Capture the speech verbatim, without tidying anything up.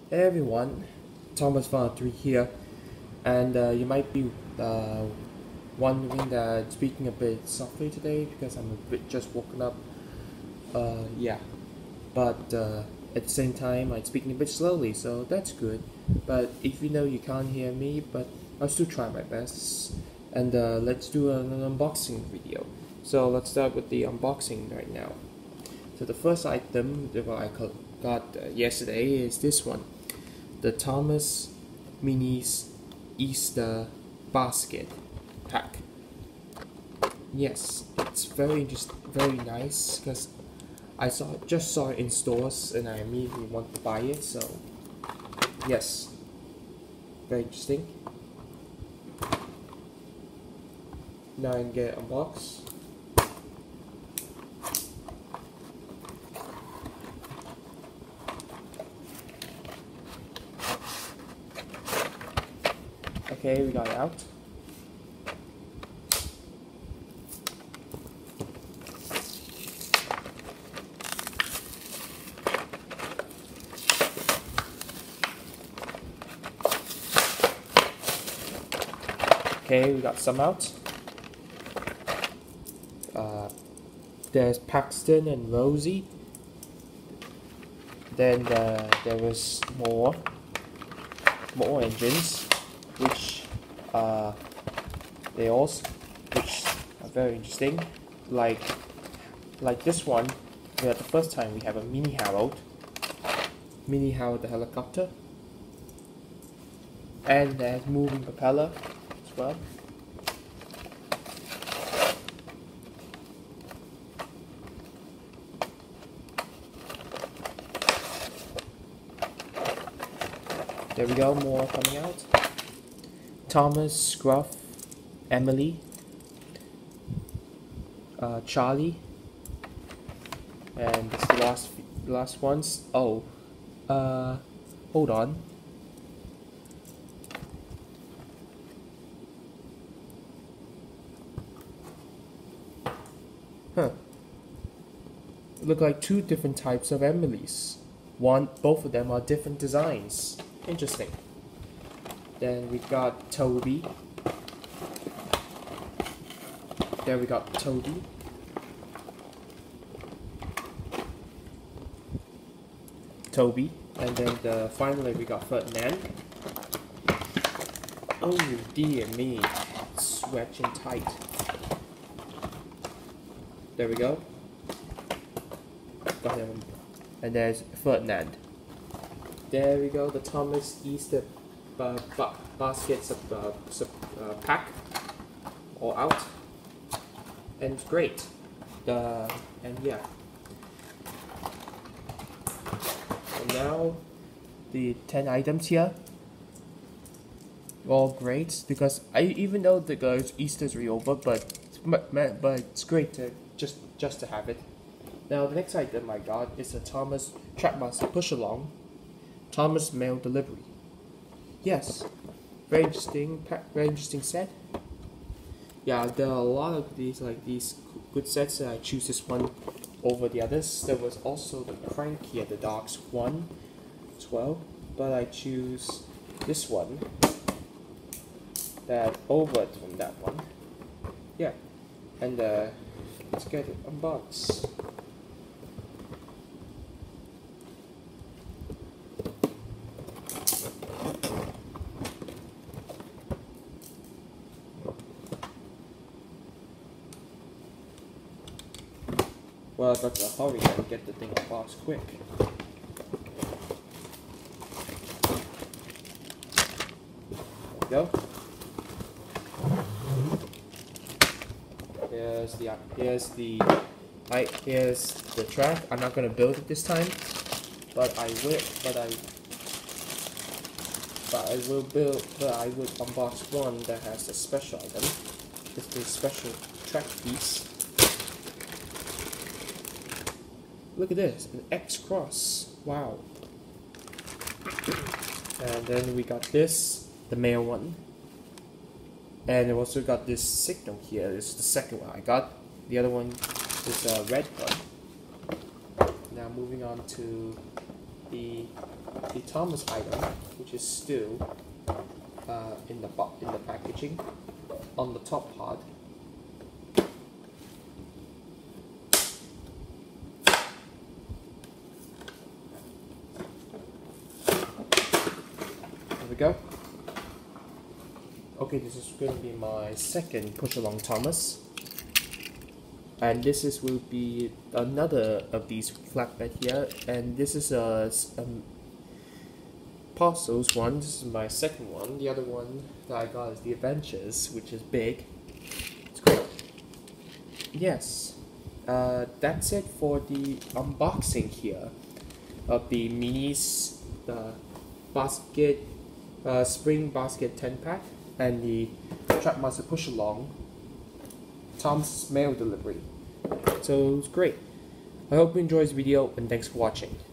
Hey everyone, Thomas Van three here, and uh, you might be uh, wondering that I'm speaking a bit softly today because I'm a bit just woken up. Uh, yeah, but uh, at the same time I'm speaking a bit slowly, so that's good. But if you know you can't hear me, but I'll still try my best. And uh, let's do an, an unboxing video. So let's start with the unboxing right now. So the first item that I got uh, yesterday is this one. The Thomas Minis Easter Basket Pack. Yes, it's very just very nice because I saw just saw it in stores and I immediately want to buy it. So yes, very interesting. Now I can get it unboxed. Okay, we got it out. Okay, we got some out. Uh, there's Paxton and Rosie. Then uh, there was more, more engines, which uh, they also, which are very interesting. Like, like this one, where the first time we have a Mini Harold, Mini Harold the helicopter, and there's moving propeller as well. There we go, more coming out. Thomas, Scruff, Emily, uh, Charlie, and this is the last last ones. Oh, uh, hold on. Huh. Look like two different types of Emilys. One, both of them are different designs. Interesting. Then we got Toby. There we got Toby. Toby. And then the, finally we got Ferdinand. Oh dear me. Stretching tight. There we go. Got him. And there's Ferdinand. There we go, the Thomas Easter uh, ba baskets of, uh, uh, pack all out, and it's great. Uh, and yeah, and now the ten items here, all great because I even though the guys Easter's already over, but but it's great to just just to have it. Now the next item I got is a Thomas Trackmaster Push Along. Thomas mail delivery. Yes, very interesting. Very interesting set. Yeah, there are a lot of these like these good sets. And I choose this one over the others. There was also the Cranky at the Docks one as well, but I choose this one. That over from that one. Yeah, and uh, let's get it unboxed. Well, I got to hurry and get the thing unboxed quick. There we go. Here's the here's the I here's the track. I'm not gonna build it this time, but I will. But I but I will build. But I will unbox one that has a special item. It's the special track piece. Look at this, an X-Cross, wow. And then we got this, the male one. And we also got this signal here, this is the second one I got. The other one is a red one. Now moving on to the the Thomas item, which is still uh, in the bo in the packaging on the top part. There we go. Okay, this is going to be my second push along Thomas, and this is will be another of these flatbed here, and this is a um, parcels one. This is my second one. The other one that I got is the Adventures, which is big. It's great. Yes, uh, that's it for the unboxing here of the minis, the basket, uh, spring basket ten pack, and the Trackmaster push along Tom's mail delivery. So it's great. I hope you enjoyed this video, and thanks for watching.